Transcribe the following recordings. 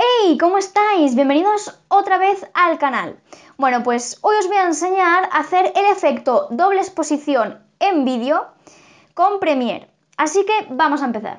¡Hey! ¿Cómo estáis? Bienvenidos otra vez al canal. Bueno, pues hoy os voy a enseñar a hacer el efecto doble exposición en vídeo con Premiere. Así que vamos a empezar.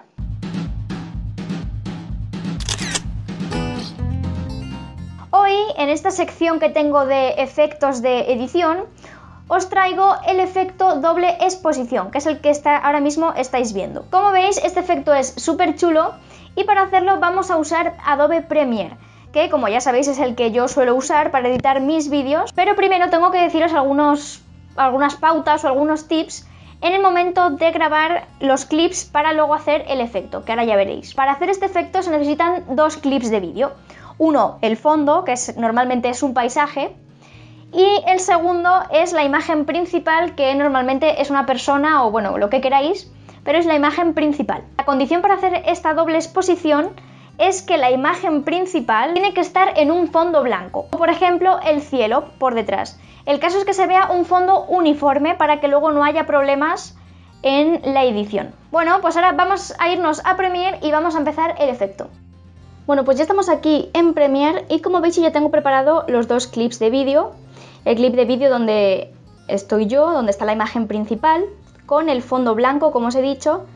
Hoy, en esta sección que tengo de efectos de edición, os traigo el efecto doble exposición, que es el que ahora mismo estáis viendo. Como veis, este efecto es súper chulo y para hacerlo vamos a usar Adobe Premiere, que como ya sabéis es el que yo suelo usar para editar mis vídeos, pero primero tengo que deciros algunas pautas o algunos tips en el momento de grabar los clips para luego hacer el efecto, que ahora ya veréis. Para hacer este efecto se necesitan dos clips de vídeo. Uno, el fondo, que normalmente es un paisaje, y el segundo es la imagen principal, que normalmente es una persona o bueno, lo que queráis, pero es la imagen principal. La condición para hacer esta doble exposición es que la imagen principal tiene que estar en un fondo blanco, por ejemplo el cielo por detrás. El caso es que se vea un fondo uniforme para que luego no haya problemas en la edición. Bueno, pues ahora vamos a irnos a Premiere y vamos a empezar el efecto. Bueno, pues ya estamos aquí en Premiere y como veis ya tengo preparado los dos clips de vídeo. El clip de vídeo donde estoy yo, donde está la imagen principal, con el fondo blanco, como os he dicho,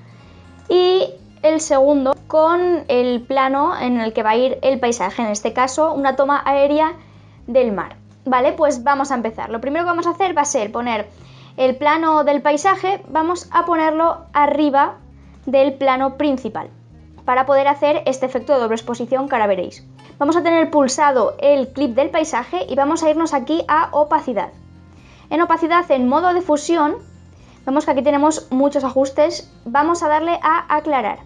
y el segundo con el plano en el que va a ir el paisaje, en este caso una toma aérea del mar. Vale, pues vamos a empezar. Lo primero que vamos a hacer va a ser poner el plano del paisaje, vamos a ponerlo arriba del plano principal, para poder hacer este efecto de doble exposición que ahora veréis. Vamos a tener pulsado el clip del paisaje y vamos a irnos aquí a opacidad. En opacidad, en modo de fusión, vemos que aquí tenemos muchos ajustes, vamos a darle a aclarar.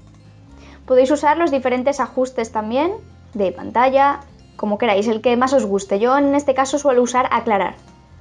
Podéis usar los diferentes ajustes también, de pantalla, como queráis, el que más os guste. Yo en este caso suelo usar aclarar.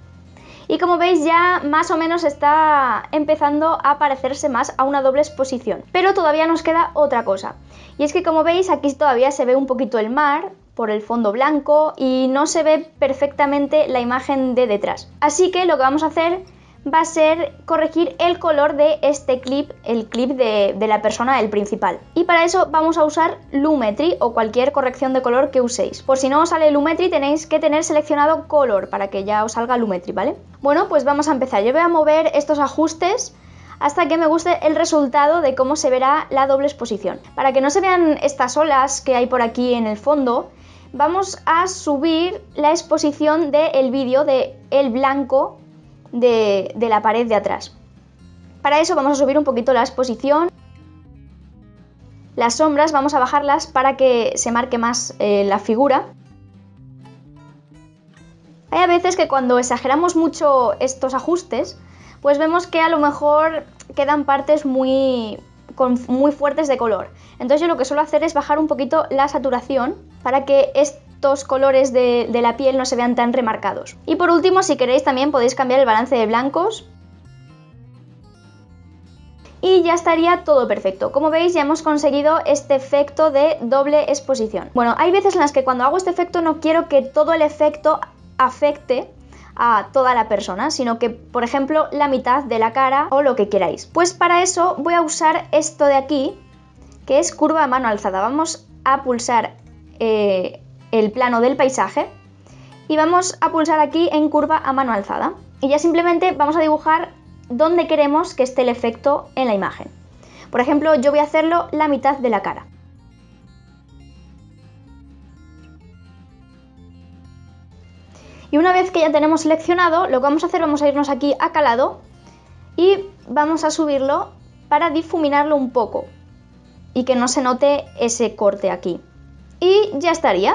Y como veis ya más o menos está empezando a parecerse más a una doble exposición. Pero todavía nos queda otra cosa. Y es que como veis aquí todavía se ve un poquito el mar por el fondo blanco y no se ve perfectamente la imagen de detrás. Así que lo que vamos a hacer va a ser corregir el color de este clip, el clip de la persona, el principal. Y para eso vamos a usar Lumetri o cualquier corrección de color que uséis. Por si no os sale Lumetri tenéis que tener seleccionado color para que ya os salga Lumetri, ¿vale? Bueno, pues vamos a empezar. Yo voy a mover estos ajustes hasta que me guste el resultado de cómo se verá la doble exposición. Para que no se vean estas olas que hay por aquí en el fondo, vamos a subir la exposición del vídeo de el blanco de la pared de atrás. Para eso vamos a subir un poquito la exposición. Las sombras vamos a bajarlas para que se marque más la figura. Hay a veces que cuando exageramos mucho estos ajustes, pues vemos que a lo mejor quedan partes muy fuertes de color. Entonces yo lo que suelo hacer es bajar un poquito la saturación para que estos colores de la piel no se vean tan remarcados. Y por último, si queréis también podéis cambiar el balance de blancos. Y ya estaría todo perfecto. Como veis ya hemos conseguido este efecto de doble exposición. Bueno, hay veces en las que cuando hago este efecto no quiero que todo el efecto afecte a toda la persona, sino que, por ejemplo, la mitad de la cara o lo que queráis. Pues para eso voy a usar esto de aquí, que es curva a mano alzada. Vamos a pulsar el plano del paisaje y vamos a pulsar aquí en curva a mano alzada. Y ya simplemente vamos a dibujar donde queremos que esté el efecto en la imagen. Por ejemplo, yo voy a hacerlo la mitad de la cara. Y una vez que ya tenemos seleccionado, lo que vamos a hacer, vamos a irnos aquí a calado y vamos a subirlo para difuminarlo un poco y que no se note ese corte aquí. Y ya estaría.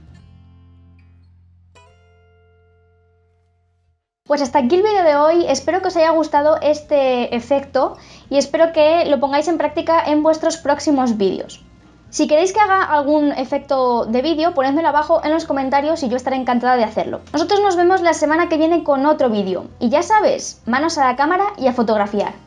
Pues hasta aquí el vídeo de hoy, espero que os haya gustado este efecto y espero que lo pongáis en práctica en vuestros próximos vídeos. Si queréis que haga algún efecto de vídeo, ponedmelo abajo en los comentarios y yo estaré encantada de hacerlo. Nosotros nos vemos la semana que viene con otro vídeo. Y ya sabes, manos a la cámara y a fotografiar.